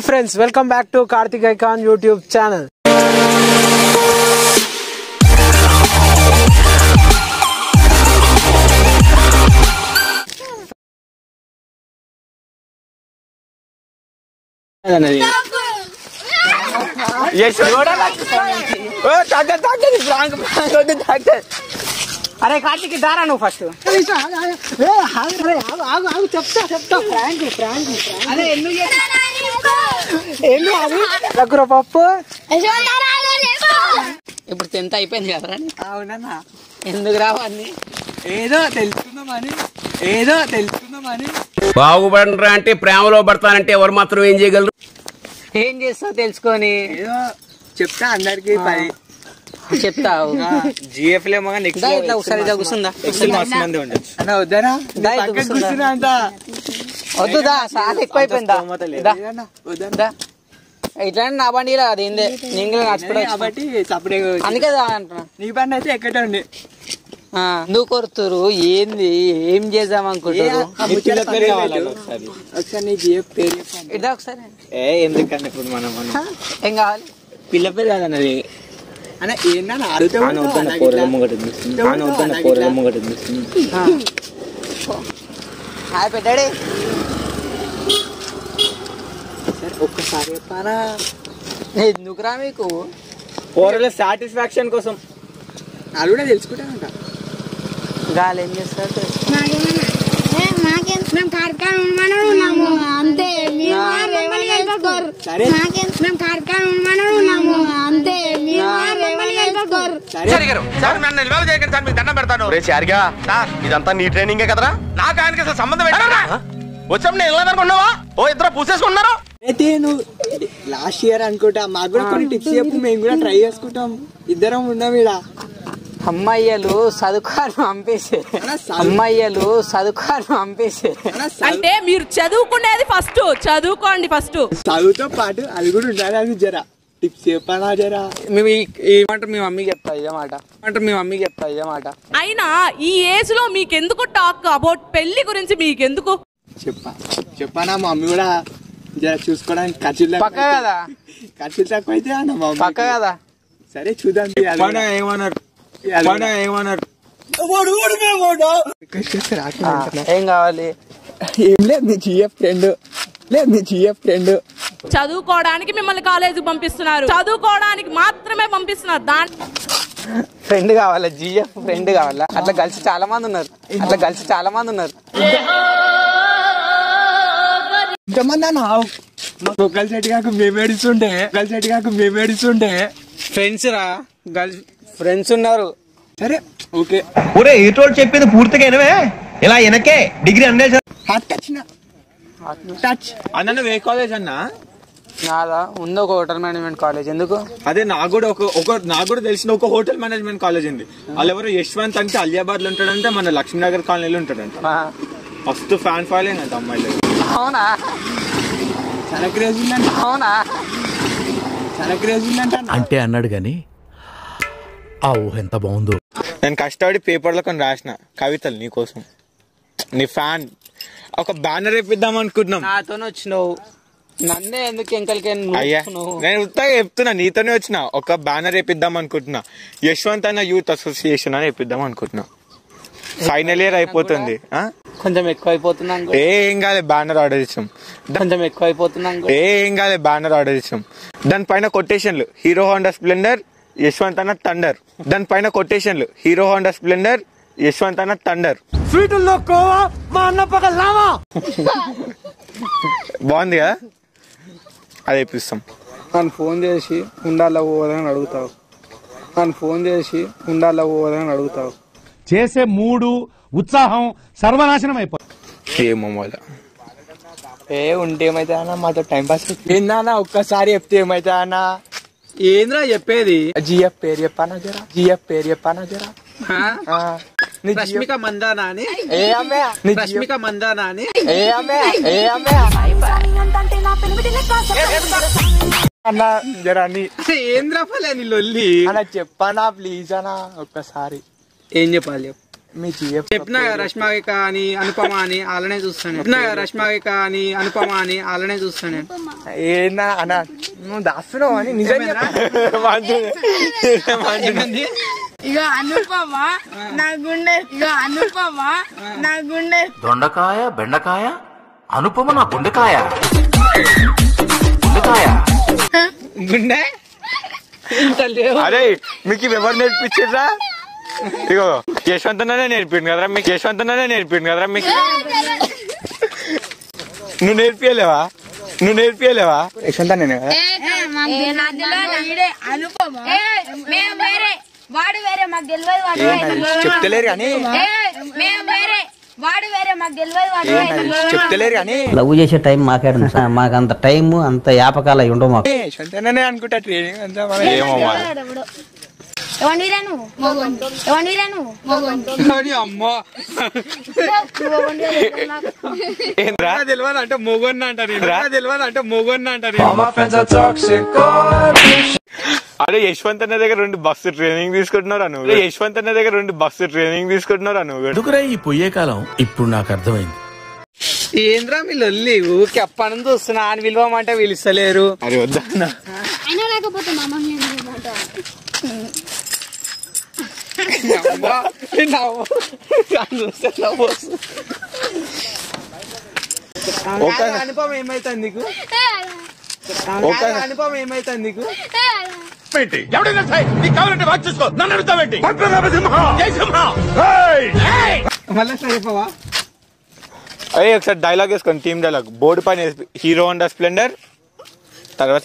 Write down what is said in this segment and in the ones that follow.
Hey friends, welcome back to Karthik Icon YouTube channel. अरे कार्तिक दारा नु first పప్పు ఇప్పుడు 10th అయిపోయింది కదరా అవునన్నా ఎందుకు రావని ఏదో తెలుసుకుందామని బాగుపడరా అంటే ప్రేమలో పడతానంటే ఎవరు మాత్రం ఏం చేయగలరు ఏం చేస్తావు తెలుసుకొని ఏదో చెప్తా అందరికి చెప్తావు జిఎఫ్ లో నెక్స్ట్ ఇట్లా ఒకసారి ఇదా కూర్చుందా మస్తు మంది ఉండొచ్చు అన్న వద్దరా వద్దుదా చాలా ఎక్కువైపోయిందా ఇట్లా నా బండి అది ఏందే నేను నడుచుకోవడం కాబట్టి తప్పుడే అందుకే అంటున్నా నీ బండి అయితే ఎక్కడే ఉంది నువ్వు కొరుతురు ఏంది ఏం చేద్దాం అనుకుంటారు ఒకసారి నీ జిఎఫ్ పేరు ఇదా ఒకసారి ఎందుకన్నా ఇప్పుడు మనం ఏం కావాలి పిల్ల పేరు కాదన్నది అన్న ఏంటన్నా అడుగుతా పెట్టాడే ఒక్కసారి చెప్పానా ఎందుకురా మీకు పోరల సాటిస్ఫాక్షన్ కోసం అది కూడా తెలుసుకుంటానంట గాలి ఏం చేస్తారు ఇదంతా నీ ట్రైనింగే కదరా నాకు ఆయనకి అసలు సంబంధం వచ్చాం నేను వెళ్ళాలనుకున్నావా ఓ ఇద్దరు పూసేసుకున్నారు అయితే నువ్వు లాస్ట్ ఇయర్ అనుకుంటా మాకు కూడా కొన్ని టిప్స్ చెప్పు మేము కూడా ట్రై చేసుకుంటాం ఇద్దరం ఉన్నాం ఈడ అమ్మాయిలు చదువుకాను పంపేసే అంటే మీరు చదువుకునేది ఫస్ట్ చదువుకోండి ఫస్ట్ చదువుతో పాటు అది కూడా ఉండాలి అది జరా టిప్స్ చెప్పాలా జరా మేము ఈ మాట మీ మమ్మీకి చెప్తా ఇదే మాట అయినా ఈ ఏజ్ లో మీకెందుకు టాక్ అబౌట్ పెళ్లి గురించి మీకెందుకు చెప్పానా మమ్మీ కూడా జర చూసుకోవడానికి ఖర్చులు పక్క కదా ఖర్చులు తక్కువ అయితే అన్న మమ్మీ పక్క కదా సరే చూద్దాం ఏమన్నారు ఏం కావాలి ఏం లేదు నీ జిఎఫ్ ఫ్రెండ్ చదువుకోవడానికి మిమ్మల్ని కాలేజీకి పంపిస్తున్నారు చదువుకోవడానికి మాత్రమే పంపిస్తున్నారు ఫ్రెండ్ కావాలా జిఎఫ్ ఫ్రెండ్ కావాలా అట్లా కలిసి చాలా మంది ఉన్నారు ఇంతమంది అన్న ఒకరి సెట్ కాక మేమేడిస్తుండే ఫ్రెండ్స్ రా గర్ల్స్ ఫ్రెండ్స్ ఉన్నారు సరే ఓకే ఒరే ఈటోళ్ళు చెప్పింది పూర్తిగా వినవే ఇలా వెనకే డిగ్రీ అన్నేసి టచ్ అన్న నువ్వు ఏ కాలేజ్ అన్నా నాదా ఉంది ఒక హోటల్ మేనేజ్మెంట్ కాలేజ్ ఎందుకు అదే నాకు కూడా తెలిసిన ఒక హోటల్ మేనేజ్మెంట్ కాలేజ్ ఉంది వాళ్ళు ఎవరు యశ్వంత్ అంటే అలియాబాద్ లో ఉంటాడంటే మన లక్ష్మీనగర్ కాలనీలో ఉంటాడంట ఫస్ట్ ఫ్యాన్ ఫాలోయింగ్ అంట అమ్మాయిలు అవునా చాలా క్రేజ్ ఉందంట అంటే అన్నాడు గాని ఆ ఊహ ఎంత బాగుందో నేను కష్టపడి పేపర్లో కొన్ని రాసిన కవితలు నీకోసం నీ ఫ్యాన్ ఒక బ్యానర్ వేపిద్దాం అనుకుంటున్నాం నాతోనే వచ్చినావు నన్నే ఎందుకు ఎంకలికే అయ్యా నేను ఉత్తగా చెప్తున్నా నీతోనే వచ్చిన ఒక బ్యానర్ వేపిద్దాం అనుకుంటున్నా యశ్వంత్ అన్న యూత్ అసోసియేషన్ అని వేపిద్దాం అనుకుంటున్నా ఫైనల్ ఇయర్ అయిపోతుంది కొంచెం ఎక్కువ అయిపోతున్నా ఏం కాలే బ్యానర్ ఆర్డర్ ఇచ్చాం దానిపైన కొటేషన్లు హీరో హోండా స్ప్లెండర్ యశ్వంత్ అన్న థండర్ దానిపైన కొటేషన్లు హీరో హోండా స్ప్లెండర్ యశ్వంత్ అన్న థండర్ బాగుంది కదా అది వేపిస్తాం నన్ను ఫోన్ చేసి ఉండాలా పోదని అడుగుతావు చేసే మూడు ఉత్సాహం సర్వనాశనం అయిపోతుంది ఏమో ఉంటే ఏమైతే అన్న మాతో టైం పాస్ ఏందన్నా ఒక్కసారి చెప్తే ఏమైతే అన్న ఏంద్రా చెప్పేది జిఎఫ్ పేరు చెప్పానా జరా రష్మిక మందానా అని అన్న జరా ఏంద్రా ఫలే నీ లొల్లి అలా చెప్పానా ప్లీజ్ అన్న ఒక్కసారి ఏం చెప్పాలి చెప్పినా రష్మాయిక అని అనుపమ అని అలానే చూస్తాను. చెప్పినా రష్మాయిక అని అనుపమ అని అలానే చూస్తాను. ఏనా అన్న నువ్వు దాస్తున్నావు అని నిజంగా ఇక అనుపమ నా గుండె దొండకాయ బెండకాయ అనుపమ నా గుండెకాయ గుండె అరే మీకు ఎవరు నేర్పించారా? ఇగో యశ్వంతనే నేర్పిండు కదరా మీకు, యశ్వంతనే నేర్పిండు కదరా మీకు. నువ్వు నేర్పియలేవా? యశ్వంత నేను కదా. వాడు వేరే మాకు తెలియదు. చెప్తలేరు కానీ వాడు వేరే మాకు తెలియదు. చెప్తలేరు కానీ లవ్ చేసే టైం మాకేడు మాకు అంత టైం అంత యాపకాలు అవి ఉండవు మాకు. యశ్వంతనే అనుకుంటా ట్రైనింగ్ అంతా. ఏమో అమ్మో ఏంద్రా తెలియదు అంటే మొగొన్న అంటారు. తెలియదు అంటే మొగొన్న అంటారు. అరే యశ్వంత్ అన్న దగ్గర 2 బస్సు ట్రైనింగ్ తీసుకుంటున్నారా నువ్వు? నువ్వు ఎందుకురా ఈ పొయ్యే కాలం? ఇప్పుడు నాకు అర్థమైంది. ఏంద్రా మీ లొల్లి? ఊరికి అప్పని చూస్తున్నా అని పిలవమంటే పిలుస్తలేరు. అరే వద్దన్నా అనుపమ ఏమైతుంది నీకు? అనుపమ ఏమైతుంది నీకు? మళ్ళీ చెప్పవా? అయ్యే ఒకసారి డైలాగ్ వేసుకోండి, టీమ్ డైలాగ్. బోర్డు పైన హీరో హోండా స్ప్లెండర్ తర్వాత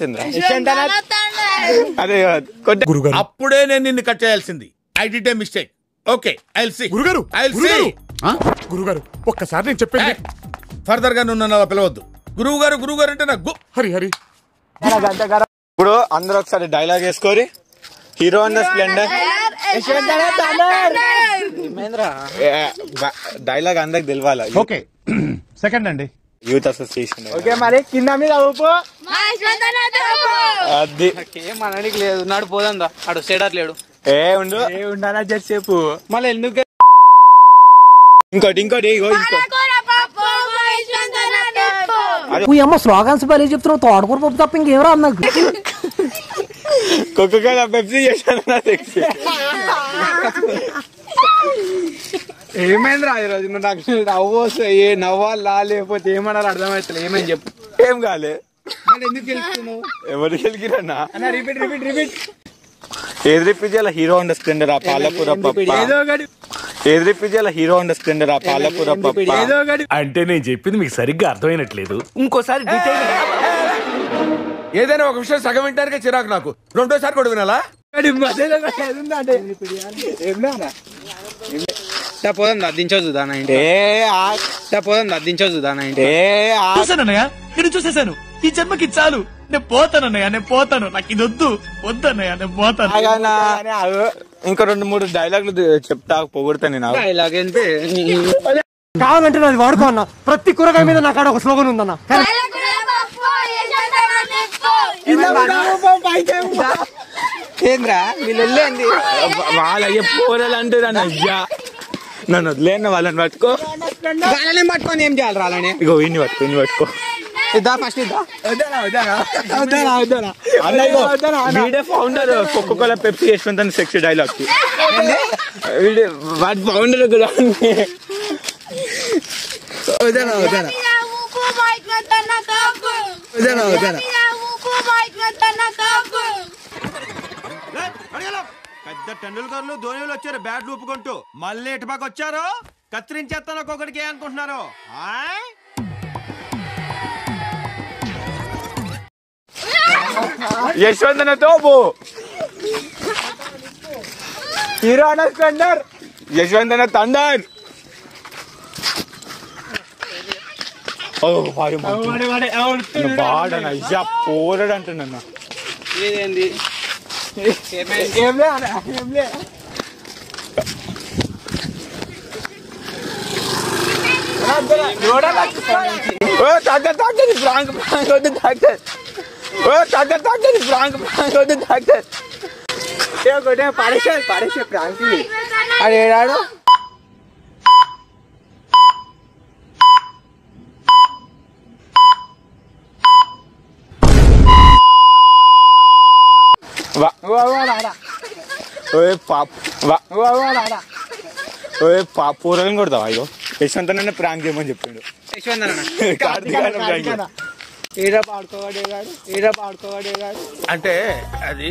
అదే గురుగారు అప్పుడే నేను నిన్ను కట్ చేయాల్సింది. I did a mistake. Okay I will see. గురుగారు గురుగారు ఒక్కసారి నేను చెప్పేది ఫర్దర్ గా నువ్వు నన్ను అలా పిలవద్దు. గురువు గారు అంటే నాకు హరి హరి. ఇప్పుడు అందరూ ఒకసారి డైలాగ్ వేసుకోరి. హీరో హోండా స్ప్లెండర్ డైలాగ్ అందరికి తెలియాలి. ఓకే సెకండ్ అండి. Youth association. ఓకే మరి కింద మీద ఊపు. అది ఏం అనడానికి లేదు. నాడు పోదందా ఆడు స్టేటర్ లేడు. ఉండాలా చెప్పు. మళ్ళీ ఎందుకు? ఇంకోటి అమ్మ స్లోగన్స్ బలి చెప్తున్నావు. తోటకూర పప్పు తప్ప ఇంకేం రాదు నాకు. కోకోకోలా పెప్సీ చేశాను. ఏమైందిరా ఈరోజు? నువ్వు నాకు నవ్వాలా లేకపోతే ఏమన్నారు అర్థమవుతుంది. ఏమని చెప్పు. ఏం కాలే. మళ్ళీ ఎందుకు గెలుస్తున్నావు? ఎవరు గెలికిరన్నా? రిపీట్ ఏది రిపీట్ చేయాల? హీరో హోండా స్ప్లెండర్ ఆ పాలకూర పప్ప. ఏది రిపీట్ చేయాల? హీరో హోండా స్ప్లెండర్ ఆ పాలకూర పప్ప. అంటే నేను చెప్పింది మీకు సరిగ్గా అర్థమైనట్లేదు. ఇంకోసారి ఏదైనా ఒక విషయం సగం వింటానికే చిరాకు నాకు. రెండోసారి కూడా వినాలా? పోదా దించొద్దు దాని పోదా దించొద్దు దాని నేను చూసేసాను. ఈ జన్మకి చాలు. నేను పోతానన్నయ్య, నాకు ఇది వద్దన్నయ్య, నేను పోతాను. ఇంకా 2-3 డైలాగులు చెప్తా పొగుడతా నేను. డైలాగ్ ఏంటి? కావాలంటే నాది వాడుకో అన్న. ప్రతి కూరగాయ మీద నా కాడ ఒక స్లోగన్ ఉందన్న. ఏంద్రా వీళ్ళు అండి? వాళ్ళ పోరలు అంటారు అయ్యా. నన్ను వదిలేను, వాళ్ళని పట్టుకో. వాళ్ళని పట్టుకొని ఏం చేయాలి? రాలని ఇగో ఇన్ని పట్టుకో. ఇద్దా ఫస్ట్ ఇద్దా. వీడే founder Coca Cola Pepsi Yashwant sexy dialogue. వాటి ఫౌండర్ కూడా. పెద్ద టెండూల్కర్లు ధోనిలు వచ్చారు బ్యాట్లు ఊపుకుంటూ. మళ్ళీ ఎటుపాకు వచ్చారు. కత్తిరించేస్తాను ఒక్కొక్కడికి అనుకుంటున్నారు. యశ్వంత్ తోపు. Hero Honda Splendor. Yashwant thunder. బాడన అయ్యా పోరడు అంటున్నా. ఇదేంది? పడేసే ప్రాంక్. అడేడాడు పూరని కొడతావా? అయ్యో యశ్వంత్ నన్ను ప్రాంక్ చేయమని చెప్పిండు. పాడుకోవాడేగాడు అంటే అది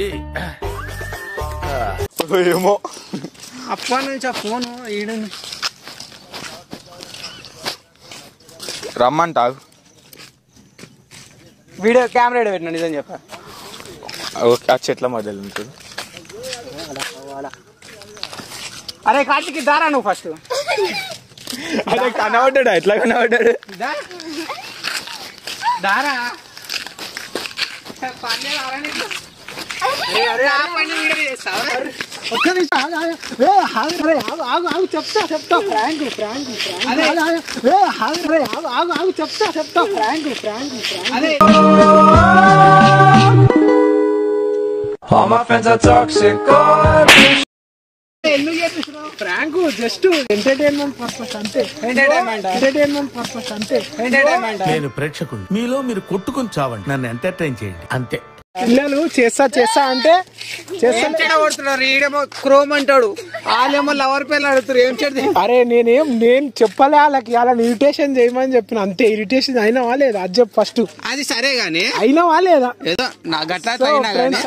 ఏమో అప్పటి నుంచి ఆ ఫోన్ ఈడు రమ్మంటావు. వీడియో కెమెరా పెట్టినా నిజం చెప్పా. ఆ చెట్ల మధ్యలో ఉంటుంది. అరే కార్తిక్ దారా నువ్వు ఫస్ట్. అదే కనబడ్డాడు. ఎట్లా కనబడ్డాడు? దారా ఒక్క నిమిషం చెప్తా ఫ్రాంక్ చెప్తా All my friends are toxic. ఎందుకు చేపిస్తున్నావు ఫ్రాంక్? జస్ట్ ఎంటర్టైన్మెంట్ పర్పస్ అంతే. నేను ప్రేక్షకుడు, మీలో మీరు కొట్టుకుని చావండి, నన్ను ఎంటర్టైన్ చేయండి అంతే. పిల్లలు చేస్తా అంటే కొడుతున్నారు. ఈడేమో క్రోమ్ అంటాడు, వాళ్ళేమో లవర్ పేర్లు అడుగుతారు. ఏం చెడు? అరే నేను చెప్పలే వాళ్ళకి, అలా ఇరిటేషన్ చేయమని చెప్పిన అంతే. ఇరిటేషన్ అయినవా లేదా అది చెప్పు ఫస్ట్. అది సరే గానీ అయినవా లేదా? ఏదో నా గట్లా తగినా గానీ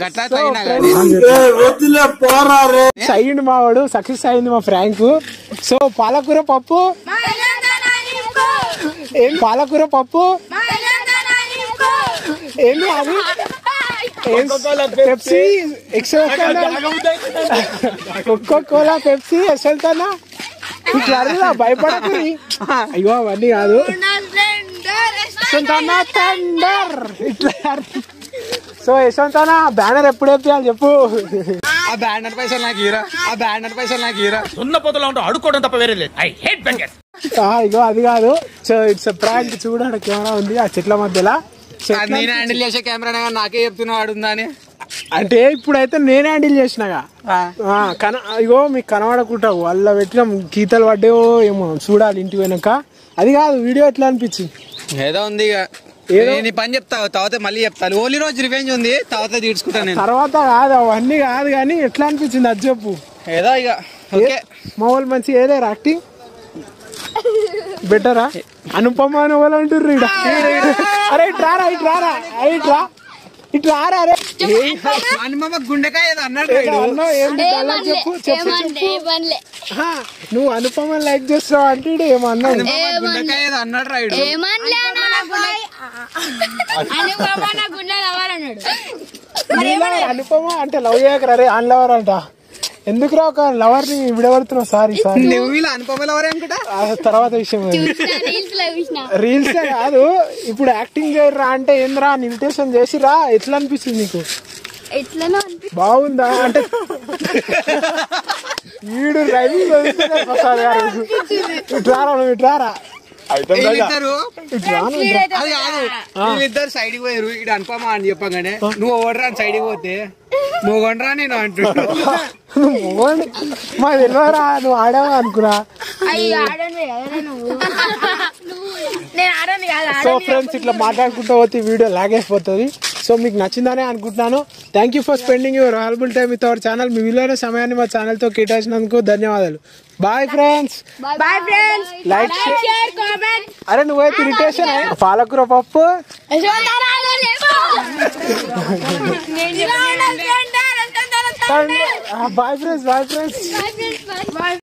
అయ్యింది మావాడు, సక్సెస్ అయింది మా ఫ్రాంక్. సో పాలకూర పప్పు ఏంది అది? పెప్సీ కోకా పెప్సీ యశ్వంతనా ఇట్లా భయపడకు. అయ్యో అవన్నీ కాదు. సో యశ్వంతనా బ్యానర్ ఎప్పుడు వేయాలి చెప్పు. ఆ బ్యానర్ పైసలు నాకు హీరా. ఉన్న పొదలో ఉంటా అడుక్కోవడం తప్ప వేరే లేదు. I hate bangers. ఇగో అది కాదు. So it's prank. చూడండి కెమెరా ఉంది ఆ చెట్ల మధ్యలో. నేను హ్యాండిల్ చేసే కెమెరా నాకే చెప్తున్నా వాడుందా అని. అంటే ఇప్పుడైతే నేనే హ్యాండిల్ చేసినాగా. ఇగో మీకు కనబడకుంటావు వాళ్ళ పెట్టిన గీతలు పడ్డాయో ఏమో చూడాలి ఇంటి వెనక. అది కాదు వీడియో ఎట్లా అనిపించింది? ఏదో ఉంది నీ పని చెప్తా, తర్వాత మళ్ళీ చెప్తాను. ఓన్లీ రోజు రివెంజ్ ఉంది, తర్వాత తీర్చుకుంటాను నేను. తర్వాత కాదు అవన్నీ కాదు కానీ ఎట్లా అనిపించింది అది చెప్పు. ఏదో ఇక ఓకే. మా వాళ్ళు మంచి ఏదేరా యాక్టింగ్ బెటరా? అనుపమ అని వాళ్ళు అంటుర్రు. అరే ఇట్రారా అరే అనుపమ గుండెకాయ అన్నాడు. నువ్వు అనుపమ లైక్ చేస్తావు అంటే ఏమన్నా గుండెకాయ అన్నాడు రాయుడు. అనుపమ అంటే లవ్ చేయకరా రే ఆన్ లవర్ అంట. ఎందుకురా ఒక లవర్ ని విడగొడుతున్నావు? సారీ అనుపమ లవర్ అనుకుంటా. తర్వాత విషయం రీల్స్ కాదు. ఇప్పుడు యాక్టింగ్ చేయరా అంటే ఏంద్రా ఇన్విటేషన్ చేసిరా ఎట్లా అనిపిస్తుంది నీకు? బాగుందా అంటే వీడు డ్రైవింగ్ ఇట్రారా వీళ్ళిద్దరు సైడ్కి పోయారు. ఇటు అనుపమ అని చెప్పగానే నువ్వు ఓడరా అని సైడ్కి పోతే నువ్వు కొండరా నేను అంటున్నావు. మా తెలియరా నువ్వు ఆడావా అనుకున్నా. సో ఫ్రెండ్స్ ఇట్లా మాట్లాడుకుంటూ పోతే వీడియో లాగైపోతుంది. సో మీకు నచ్చిందనే అనుకుంటున్నాను. Thank you for spending your valuable time with our channel. మీ విలువైన సమయాన్ని మా ఛానల్ తో కేటాయించినందుకు ధన్యవాదాలు. Bye friends. Like share comment. అరే నువ్వైతే ఇరిటేషన్ పాలకూర పప్పు. Bye friends.